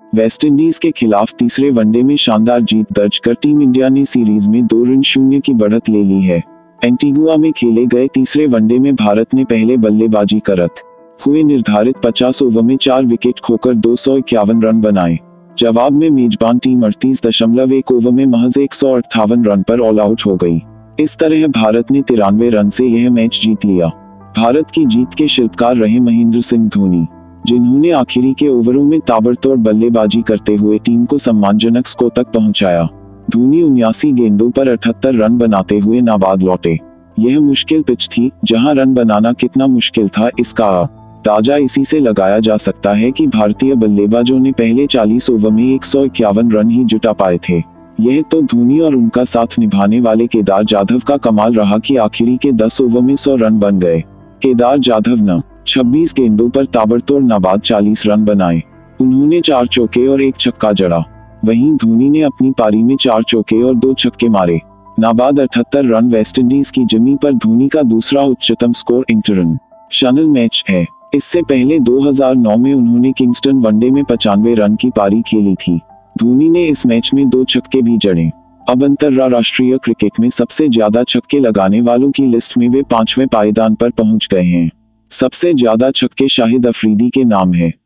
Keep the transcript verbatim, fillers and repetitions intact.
West Indies के खिलाफ तीसरे वनडे में शानदार जीत दर्ज कर टीम इंडिया ने सीरीज में दो रन शून्य की बढ़त ले ली है। एंटीगुआ में खेले गए तीसरे वनडे में भारत ने पहले बल्लेबाजी करत हुए निर्धारित पचास ओवर में चार विकेट खोकर दो सौ इक्यावन रन बनाए। जवाब में मेजबान टीम अड़तीस दशमलव एक ओवर में महज एक सौ अट्ठावन रन पर ऑल आउट हो गई। इस तरह भारत ने तिरानवे रन से यह मैच जीत लिया। भारत की जीत के शिल्पकार रहे महेंद्र सिंह धोनी, जिन्होंने आखिरी के ओवरों में ताबड़तोड़ बल्लेबाजी करते हुए टीम को सम्मानजनक स्कोर तक पहुंचाया। धोनी उन्यासी गेंदों पर अठहत्तर रन बनाते हुए नाबाद लौटे। यह मुश्किल पिच थी, जहां रन बनाना कितना मुश्किल था इसका अंदाजा इसी से लगाया जा सकता है कि भारतीय बल्लेबाजों ने पहले चालीस ओवर में एक सौ इक्यावन रन ही जुटा पाए थे। यह तो धोनी और उनका साथ निभाने वाले केदार जाधव का कमाल रहा कि आखिरी के दस ओवर में सौ रन बन गए। केदार जाधव ने छब्बीस गेंदों पर ताबड़तोड़ नाबाद चालीस रन बनाए। उन्होंने चार चौके और एक छक्का जड़ा। वहीं धोनी ने अपनी पारी में चार चौके और दो छक्के मारे। नाबाद अठहत्तर रन वेस्टइंडीज की जमी पर धोनी का दूसरा उच्चतम स्कोर इंटरनेशनल मैच है। इससे पहले दो हज़ार नौ में उन्होंने किंगस्टन वनडे में पचानवे रन की पारी खेली थी। धोनी ने इस मैच में दो छक्के भी जड़े। अब अंतर्राष्ट्रीय क्रिकेट में सबसे ज्यादा छक्के लगाने वालों की लिस्ट में वे पांचवें पायदान पर पहुंच गए हैं। सबसे ज्यादा छक्के शाहिद अफरीदी के नाम है।